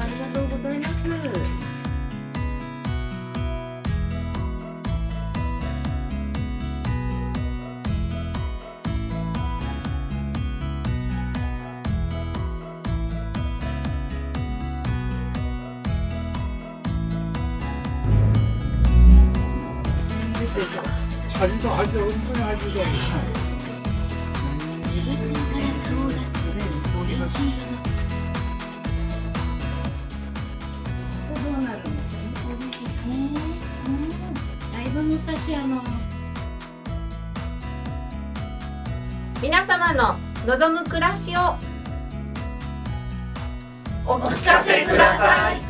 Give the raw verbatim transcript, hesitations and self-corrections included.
ありがとうございます。 味と味とうんこの味で。 自分から顔を出すオレンジ色のつ。どうなるの？そうですね。うん。だいぶ昔あの。 皆様の望む暮らしをお聞かせください。